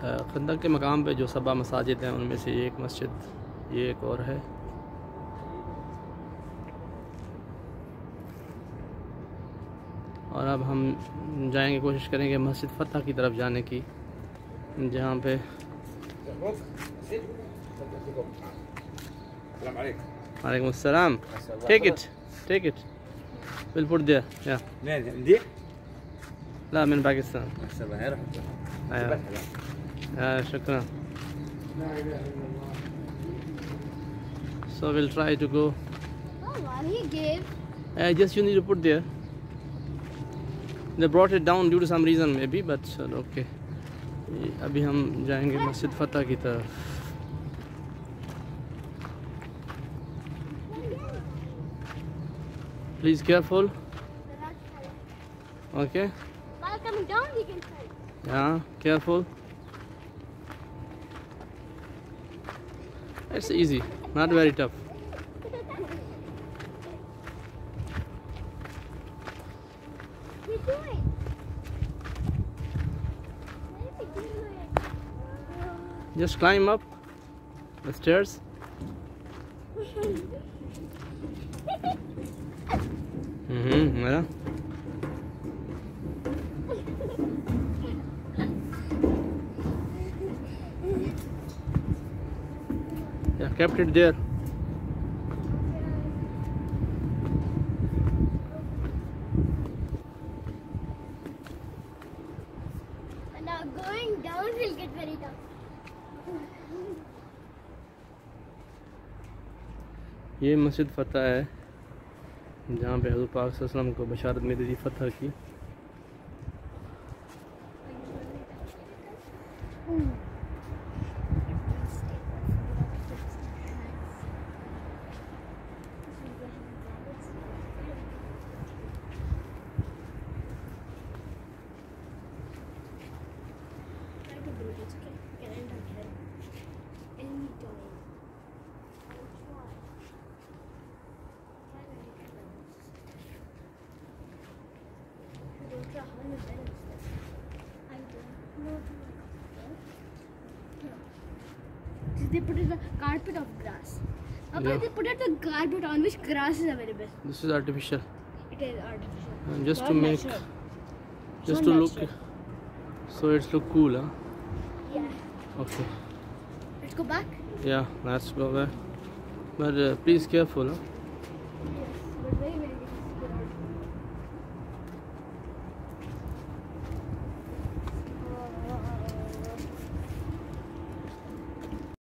خندق کے مقام پہ جو 7 مساجد ہیں ان میں سے ایک مسجد یہ ایک اور ہے. اور اب ہم جائیں گے، کوشش کریں گے مسجد فتح کی طرف جانے کی، جہاں پہ وعلیکم السلام. Take it we'll put there. Yeah. دي لا من باكستان. السلام شكرا. So we'll try to go. Oh, he gave. Just you need to put there. They brought it down due to some reason maybe, but okay. अभी हम जाएंगे मस्जिद फतह की तरफ. Please careful. Okay. While coming down, we can try. Yeah, careful. It's easy, not very tough. We're doing. Just climb up the stairs. Yeah. Yeah, kept it there. And now going down will get very tough. ये मस्जिद फतह है जहाँ पे हज़रत पाक सल्लम को बशारत मिली थी फतह की. They put it the carpet of grass. Yeah. They put it the carpet on which grass is available. This is artificial. It is artificial. Just Not to make, natural. just Not to look, natural. so it's look cool, huh? Yeah. Okay. Let's go back. Yeah, let's go back. But please careful, huh?